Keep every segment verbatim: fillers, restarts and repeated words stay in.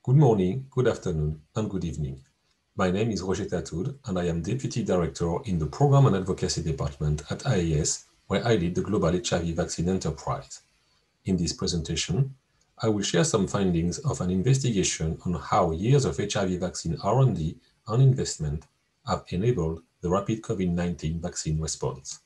Good morning, good afternoon, and good evening. My name is Roger Tatoud, and I am Deputy Director in the Program and Advocacy Department at I A S, where I lead the Global H I V Vaccine Enterprise. In this presentation, I will share some findings of an investigation on how years of H I V vaccine R and D and investment have enabled the rapid COVID nineteen vaccine response.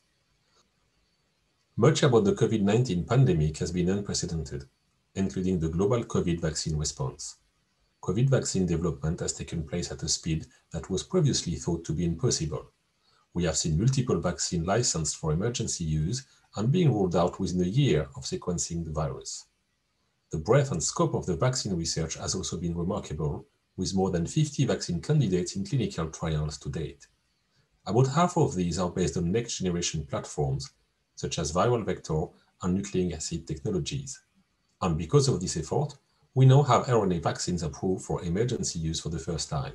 Much about the COVID nineteen pandemic has been unprecedented, including the global COVID vaccine response. COVID vaccine development has taken place at a speed that was previously thought to be impossible. We have seen multiple vaccines licensed for emergency use and being rolled out within a year of sequencing the virus. The breadth and scope of the vaccine research has also been remarkable, with more than fifty vaccine candidates in clinical trials to date. About half of these are based on next-generation platforms, such as viral vector and nucleic acid technologies. And because of this effort, we now have R N A vaccines approved for emergency use for the first time.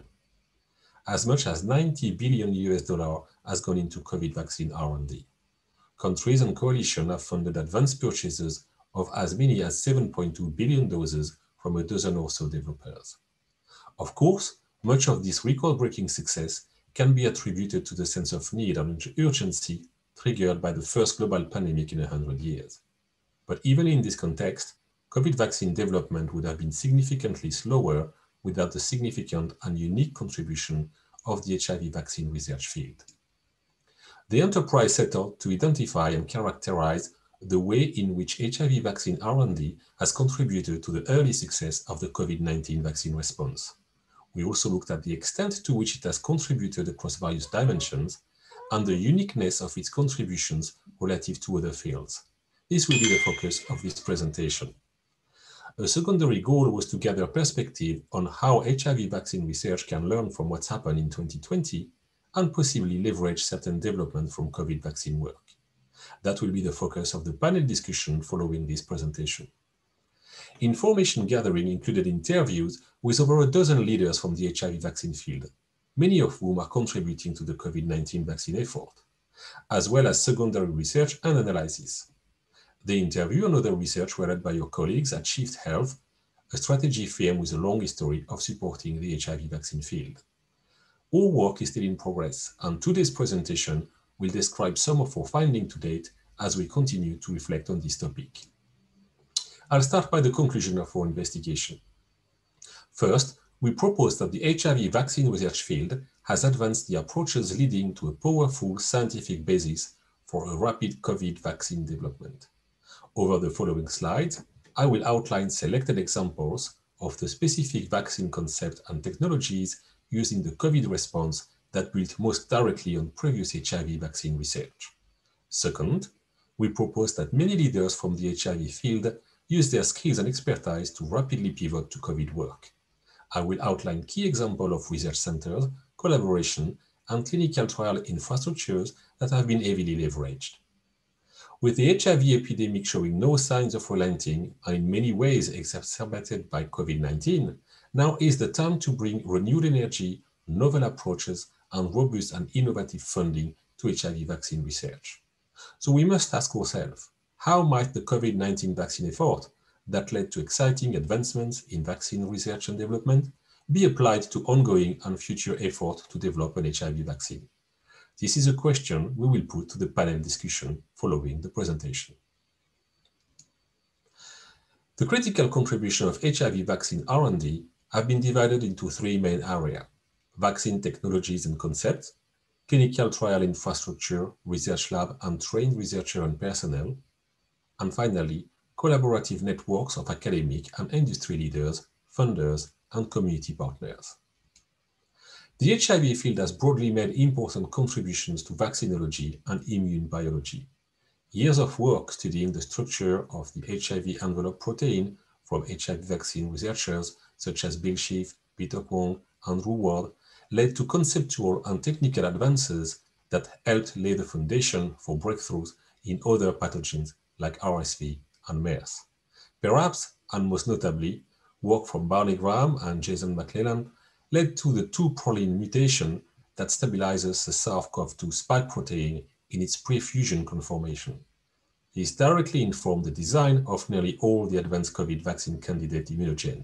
As much as ninety billion U S dollars has gone into COVID vaccine R and D. Countries and coalitions have funded advanced purchases of as many as seven point two billion doses from a dozen or so developers. Of course, much of this record-breaking success can be attributed to the sense of need and urgency triggered by the first global pandemic in a hundred years. But even in this context, COVID vaccine development would have been significantly slower without the significant and unique contribution of the H I V vaccine research field. The enterprise set out to identify and characterize the way in which H I V vaccine R and D has contributed to the early success of the COVID nineteen vaccine response. We also looked at the extent to which it has contributed across various dimensions and the uniqueness of its contributions relative to other fields. This will be the focus of this presentation. A secondary goal was to gather perspective on how H I V vaccine research can learn from what's happened in twenty twenty and possibly leverage certain development from COVID vaccine work. That will be the focus of the panel discussion following this presentation. Information gathering included interviews with over a dozen leaders from the H I V vaccine field, many of whom are contributing to the COVID nineteen vaccine effort, as well as secondary research and analysis. The interview and other research were led by your colleagues at Shift Health, a strategy firm with a long history of supporting the H I V vaccine field. All work is still in progress, and today's presentation will describe some of our findings to date as we continue to reflect on this topic. I'll start by the conclusion of our investigation. First, we propose that the H I V vaccine research field has advanced the approaches leading to a powerful scientific basis for a rapid COVID vaccine development. Over the following slides, I will outline selected examples of the specific vaccine concept and technologies used in the COVID response that built most directly on previous H I V vaccine research. Second, we propose that many leaders from the H I V field use their skills and expertise to rapidly pivot to COVID work. I will outline key examples of research centers, collaboration, and clinical trial infrastructures that have been heavily leveraged. With the H I V epidemic showing no signs of relenting and in many ways exacerbated by COVID nineteen, now is the time to bring renewed energy, novel approaches, and robust and innovative funding to H I V vaccine research. So we must ask ourselves, how might the COVID nineteen vaccine effort that led to exciting advancements in vaccine research and development be applied to ongoing and future efforts to develop an H I V vaccine? This is a question we will put to the panel discussion following the presentation. The critical contribution of H I V vaccine R and D have been divided into three main areas: vaccine technologies and concepts, clinical trial infrastructure, research lab and trained researcher and personnel, and finally, collaborative networks of academic and industry leaders, funders, and community partners. The H I V field has broadly made important contributions to vaccinology and immune biology. Years of work studying the structure of the H I V envelope protein from H I V vaccine researchers such as Bill Schiff, Peter Kwong, and Ru Ward led to conceptual and technical advances that helped lay the foundation for breakthroughs in other pathogens like R S V and MERS. Perhaps, and most notably, work from Barney Graham and Jason McClellan led to the two proline mutation that stabilizes the SARS CoV two spike protein in its pre-fusion conformation. This directly informed the design of nearly all the advanced COVID vaccine candidate immunogens,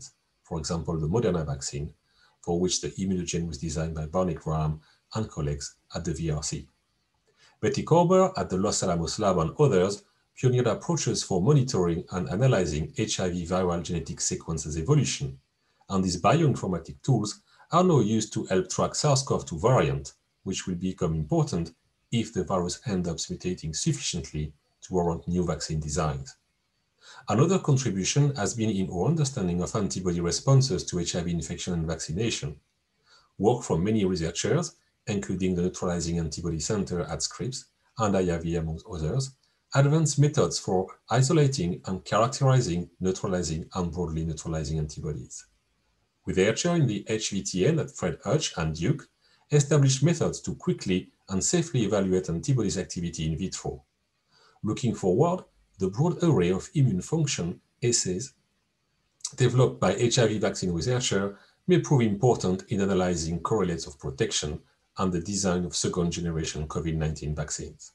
for example the Moderna vaccine, for which the immunogen was designed by Barney Graham and colleagues at the V R C. Betty Korber at the Los Alamos Lab and others pioneered approaches for monitoring and analyzing H I V viral genetic sequences evolution, and these bioinformatic tools are now used to help track SARS CoV two variant, which will become important if the virus ends up mutating sufficiently to warrant new vaccine designs. Another contribution has been in our understanding of antibody responses to H I V infection and vaccination. Work from many researchers, including the Neutralizing Antibody Center at Scripps and I I V, among others, advanced methods for isolating and characterizing neutralizing and broadly neutralizing antibodies. Researchers in the H V T N at Fred Hutch and Duke established methods to quickly and safely evaluate antibodies activity in vitro. Looking forward, the broad array of immune function assays developed by H I V vaccine researchers may prove important in analyzing correlates of protection and the design of second-generation COVID nineteen vaccines.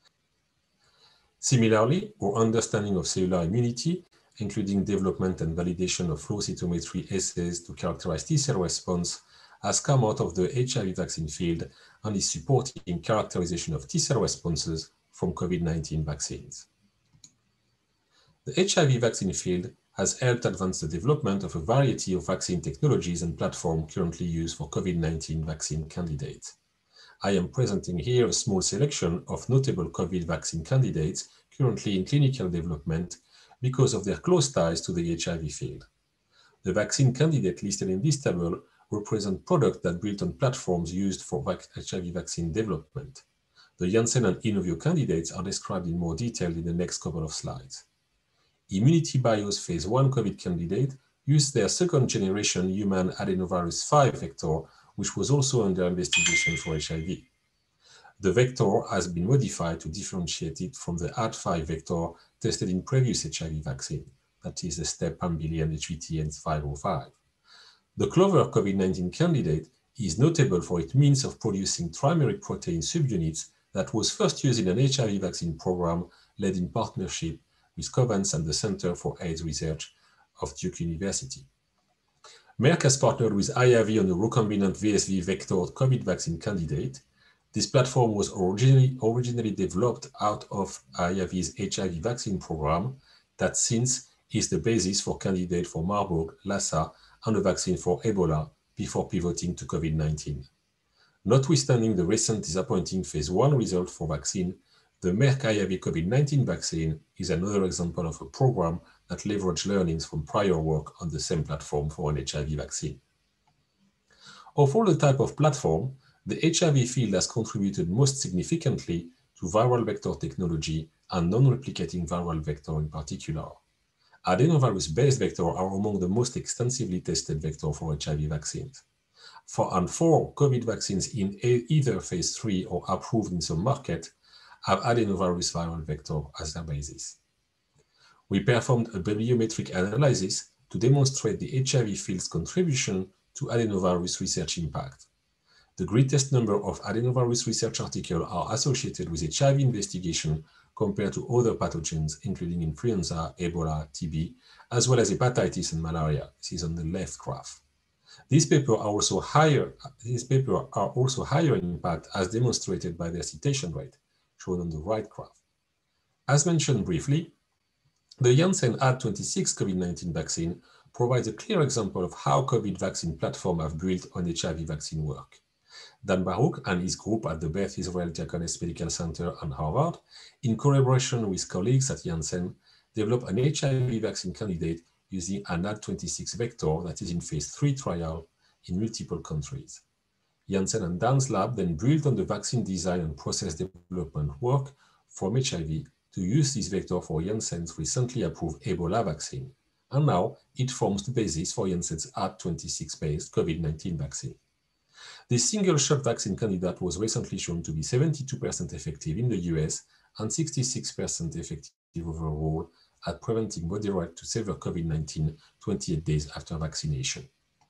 Similarly, our understanding of cellular immunity, including development and validation of flow cytometry assays to characterize T-cell response, has come out of the H I V vaccine field and is supporting characterization of T-cell responses from COVID nineteen vaccines. The H I V vaccine field has helped advance the development of a variety of vaccine technologies and platforms currently used for COVID nineteen vaccine candidates. I am presenting here a small selection of notable COVID vaccine candidates currently in clinical development because of their close ties to the H I V field. The vaccine candidate listed in this table represent products that built on platforms used for H I V vaccine development. The Janssen and Inovio candidates are described in more detail in the next couple of slides. Immunity Bio's phase one COVID candidate used their second-generation human adenovirus five vector, which was also under investigation for H I V. The vector has been modified to differentiate it from the A D five vector tested in previous H I V vaccine, that is the step Pambilian H V T N five oh five. The Clover COVID nineteen candidate is notable for its means of producing trimeric protein subunits that was first used in an H I V vaccine program led in partnership with Covance and the Center for AIDS Research of Duke University. Merck has partnered with I I V on a recombinant V S V vectored COVID vaccine candidate. This platform was originally, originally developed out of I I V's H I V vaccine program that since is the basis for candidate for Marburg, Lassa, and a vaccine for Ebola before pivoting to COVID nineteen. Notwithstanding the recent disappointing phase one result for vaccine, the Merck I I V COVID nineteen vaccine is another example of a program that leverages learnings from prior work on the same platform for an H I V vaccine. Of all the type of platform, the H I V field has contributed most significantly to viral vector technology and non-replicating viral vector in particular. Adenovirus-based vectors are among the most extensively tested vectors for H I V vaccines. For and four COVID vaccines in either phase three or approved in some market have adenovirus viral vector as their basis. We performed a bibliometric analysis to demonstrate the H I V field's contribution to adenovirus research impact. The greatest number of adenovirus research articles are associated with H I V investigation compared to other pathogens, including influenza, Ebola, T B, as well as hepatitis and malaria. This is on the left graph. These papers are also higher, these papers are also higher in impact as demonstrated by their citation rate, shown on the right graph. As mentioned briefly, the Janssen A D twenty-six COVID nineteen vaccine provides a clear example of how COVID vaccine platforms have built on H I V vaccine work. Dan Baruch and his group at the Beth Israel Diaconess Medical Center and Harvard, in collaboration with colleagues at Janssen, developed an H I V vaccine candidate using an A D twenty-six vector that is in phase three trial in multiple countries. Janssen and Dan's lab then built on the vaccine design and process development work from H I V to use this vector for Janssen's recently approved Ebola vaccine, and now it forms the basis for Janssen's A D twenty-six-based COVID nineteen vaccine. This single-shot vaccine candidate was recently shown to be seventy-two percent effective in the U S and sixty-six percent effective overall at preventing moderate to severe COVID nineteen twenty-eight days after vaccination.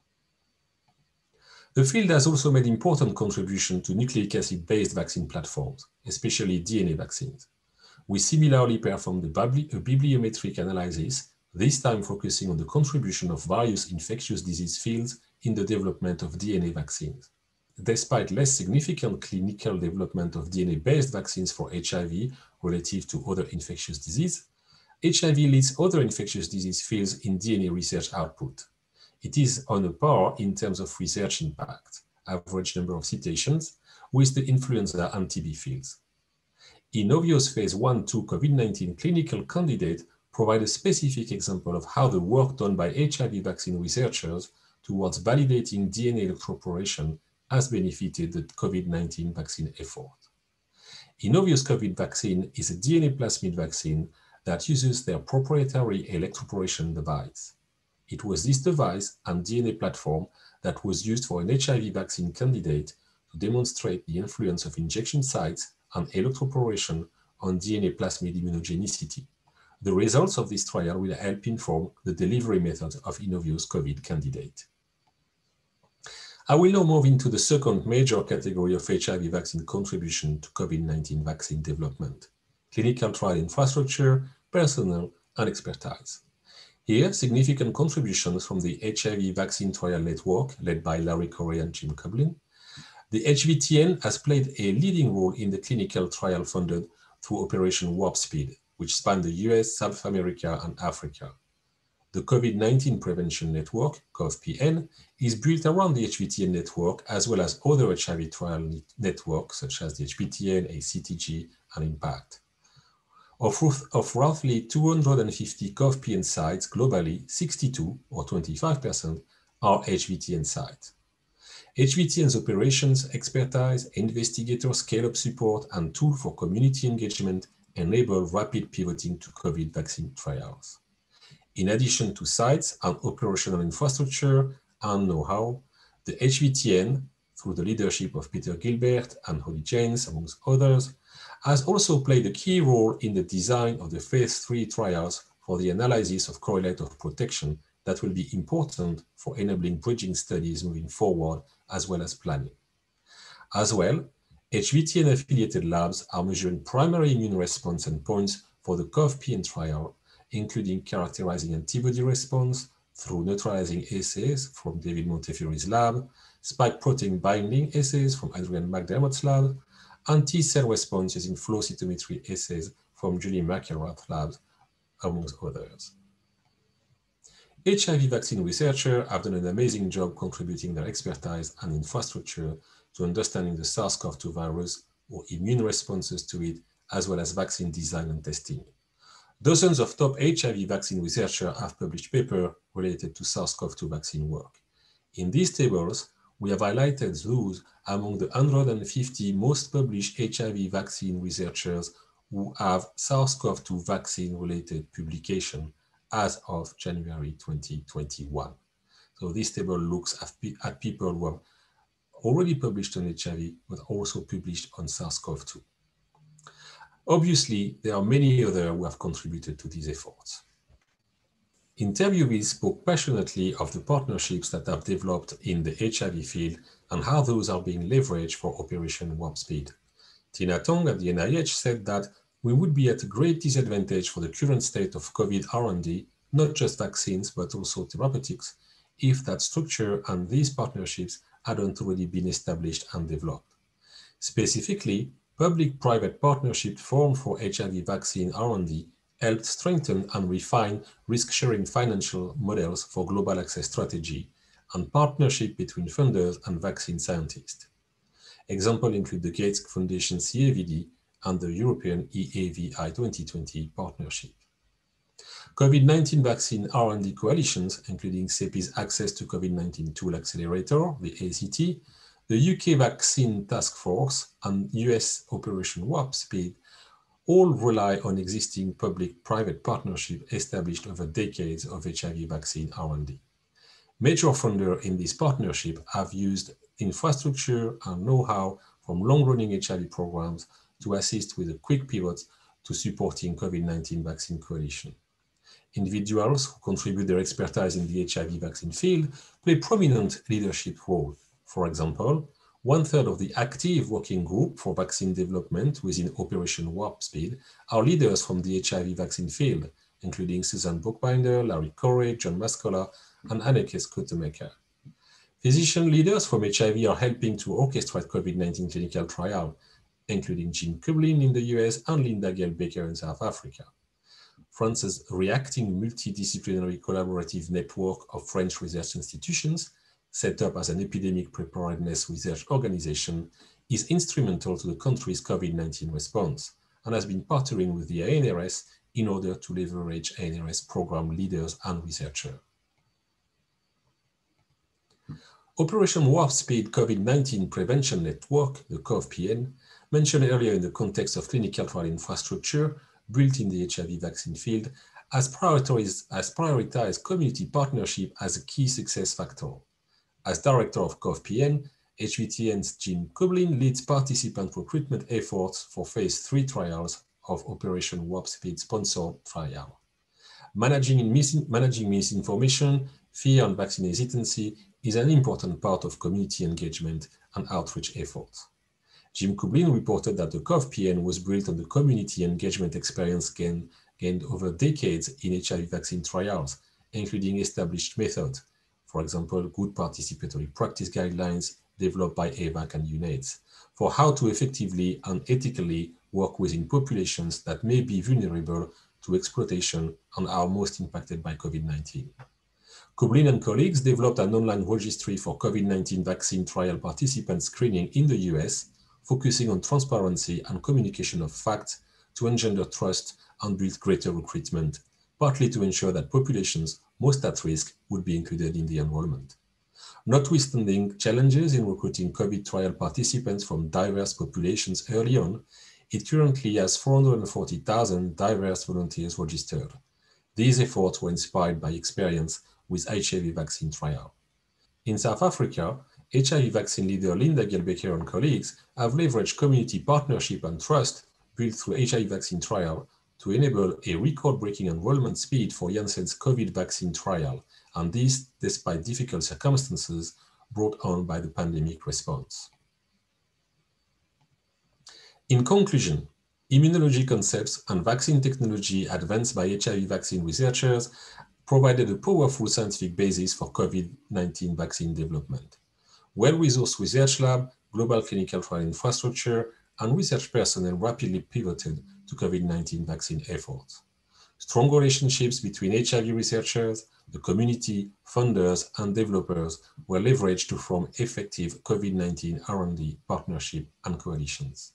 The field has also made important contributions to nucleic acid-based vaccine platforms, especially D N A vaccines. We similarly performed a bibliometric analysis this time focusing on the contribution of various infectious disease fields in the development of D N A vaccines. Despite less significant clinical development of D N A-based vaccines for H I V relative to other infectious disease, H I V leads other infectious disease fields in D N A research output. It is on a par in terms of research impact, average number of citations, with the influenza and T B fields. Inovio's phase one two COVID nineteen clinical candidate provide a specific example of how the work done by H I V vaccine researchers towards validating D N A electroporation has benefited the COVID nineteen vaccine effort. Inovio's COVID vaccine is a D N A plasmid vaccine that uses their proprietary electroporation device. It was this device and D N A platform that was used for an H I V vaccine candidate to demonstrate the influence of injection sites and electroporation on D N A plasmid immunogenicity. The results of this trial will help inform the delivery method of Inovio's COVID candidate. I will now move into the second major category of H I V vaccine contribution to COVID nineteen vaccine development: clinical trial infrastructure, personnel, and expertise. Here, significant contributions from the H I V Vaccine Trial Network, led by Larry Corey and Jim Coblin. The H V T N has played a leading role in the clinical trial funded through Operation Warp Speed, which spanned the U S, South America, and Africa. The COVID nineteen Prevention Network, C O V P N, is built around the H V T N network, as well as other H I V trial networks, such as the H V T N, A C T G, and IMPACT. Of, of roughly two hundred fifty C O V P N sites globally, sixty-two, or twenty-five percent, are H V T N sites. H V T N's operations, expertise, investigator scale-up support, and tool for community engagement enable rapid pivoting to COVID vaccine trials. In addition to sites and operational infrastructure and know-how, the H V T N, through the leadership of Peter Gilbert and Holly James, amongst others, has also played a key role in the design of the phase three trials for the analysis of correlate of protection that will be important for enabling bridging studies moving forward, as well as planning. As well, H V T N-affiliated labs are measuring primary immune response endpoints for the C O V P N trial, including characterizing antibody response through neutralizing assays from David Montefiori's lab, spike protein binding assays from Adrian McDermott's lab, and T-cell response using flow cytometry assays from Julie McElrath's lab, amongst others. H I V vaccine researchers have done an amazing job contributing their expertise and infrastructure to understanding the SARS CoV two virus or immune responses to it, as well as vaccine design and testing. Dozens of top H I V vaccine researchers have published papers related to SARS CoV two vaccine work. In these tables, we have highlighted those among the one hundred fifty most published H I V vaccine researchers who have SARS CoV two vaccine-related publication as of January twenty twenty-one. So this table looks at, pe at people who have already published on H I V, but also published on SARS CoV two. Obviously, there are many others who have contributed to these efforts. Interviewees spoke passionately of the partnerships that have developed in the H I V field and how those are being leveraged for Operation Warp Speed. Tina Tong at the N I H said that we would be at a great disadvantage for the current state of COVID R and D, not just vaccines, but also therapeutics, if that structure and these partnerships hadn't already been established and developed. Specifically, public-private partnerships formed for H I V vaccine R and D helped strengthen and refine risk-sharing financial models for global access strategy and partnership between funders and vaccine scientists. Examples include the Gates Foundation C A V D and the European E A V I twenty twenty partnership. COVID nineteen vaccine R and D coalitions, including CEPI's Access to COVID nineteen Tool Accelerator, the A C T, the U K Vaccine Task Force, and U S Operation Warp Speed, all rely on existing public-private partnerships established over decades of H I V vaccine R and D. Major funders in this partnership have used infrastructure and know-how from long-running H I V programs to assist with a quick pivot to supporting COVID nineteen vaccine coalition. Individuals who contribute their expertise in the H I V vaccine field play prominent leadership role. For example, one-third of the active working group for vaccine development within Operation Warp Speed are leaders from the H I V vaccine field, including Susan Bookbinder, Larry Corey, John Mascola, and Anneke Schutemaker. Physician leaders from H I V are helping to orchestrate COVID nineteen clinical trials, including Jim Kublin in the U S and Linda Gale Baker in South Africa. France's reacting multidisciplinary collaborative network of French research institutions, set up as an epidemic preparedness research organization, is instrumental to the country's COVID nineteen response and has been partnering with the A N R S in order to leverage A N R S program leaders and researchers. Operation Warp Speed COVID nineteen Prevention Network, the C O V P N, mentioned earlier in the context of clinical trial infrastructure built in the H I V vaccine field, has prioritized, has prioritized community partnership as a key success factor. As director of C O V P N, H V T N's Jim Kublin leads participant recruitment efforts for phase three trials of Operation Warp Speed sponsored trial. Managing, mis managing misinformation, fear, and vaccine hesitancy is an important part of community engagement and outreach efforts. Jim Kublin reported that the C O V P N was built on the community engagement experience gained, gained over decades in H I V vaccine trials, including established methods, for example, good participatory practice guidelines developed by A V A C and UNAIDS, for how to effectively and ethically work within populations that may be vulnerable to exploitation and are most impacted by COVID nineteen. Kublin and colleagues developed an online registry for COVID nineteen vaccine trial participant screening in the U S, focusing on transparency and communication of facts to engender trust and build greater recruitment, partly to ensure that populations most at risk would be included in the enrollment. Notwithstanding challenges in recruiting COVID trial participants from diverse populations early on, it currently has four hundred forty thousand diverse volunteers registered. These efforts were inspired by experience with H I V vaccine trial. In South Africa, H I V vaccine leader Linda Gale Baker and colleagues have leveraged community partnership and trust built through H I V vaccine trial to enable a record-breaking enrollment speed for Janssen's COVID vaccine trial, and this despite difficult circumstances brought on by the pandemic response. In conclusion, immunology concepts and vaccine technology advanced by H I V vaccine researchers provided a powerful scientific basis for COVID nineteen vaccine development. Well-resourced research lab, global clinical trial infrastructure, and research personnel rapidly pivoted to COVID nineteen vaccine efforts. Strong relationships between H I V researchers, the community, funders, and developers were leveraged to form effective COVID nineteen R and D partnership and coalitions.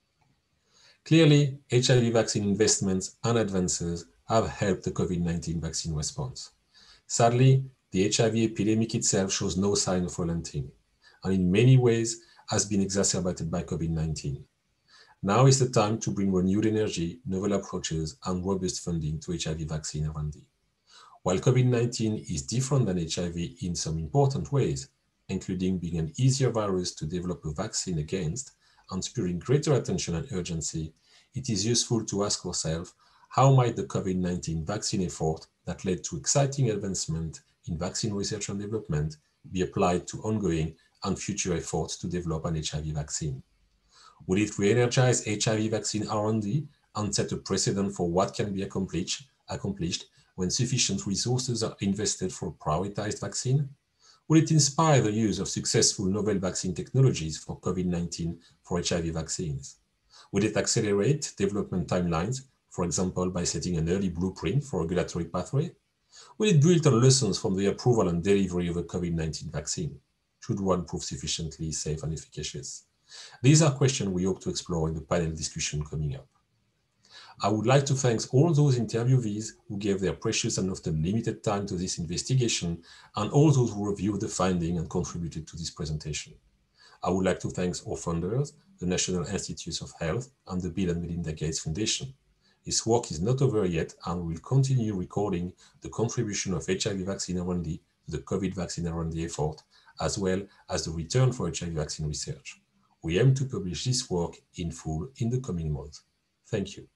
Clearly, H I V vaccine investments and advances have helped the COVID nineteen vaccine response. Sadly, the H I V epidemic itself shows no sign of relenting, and in many ways has been exacerbated by COVID nineteen. Now is the time to bring renewed energy, novel approaches, and robust funding to H I V vaccine R and D. While COVID nineteen is different than H I V in some important ways, including being an easier virus to develop a vaccine against and spurring greater attention and urgency, it is useful to ask ourselves, how might the COVID nineteen vaccine effort that led to exciting advancement in vaccine research and development be applied to ongoing and future efforts to develop an H I V vaccine? Would it re-energize H I V vaccine R and D and set a precedent for what can be accomplished, accomplished when sufficient resources are invested for a prioritized vaccine? Will it inspire the use of successful novel vaccine technologies for COVID nineteen for H I V vaccines? Will it accelerate development timelines, for example, by setting an early blueprint for regulatory pathway? Will it build on lessons from the approval and delivery of a COVID nineteen vaccine, should one prove sufficiently safe and efficacious? These are questions we hope to explore in the panel discussion coming up. I would like to thank all those interviewees who gave their precious and often limited time to this investigation, and all those who reviewed the finding and contributed to this presentation. I would like to thank our funders, the National Institutes of Health and the Bill and Melinda Gates Foundation. This work is not over yet, and we will continue recording the contribution of H I V vaccine R and D to the COVID vaccine R and D effort, as well as the return for H I V vaccine research. We aim to publish this work in full in the coming months. Thank you.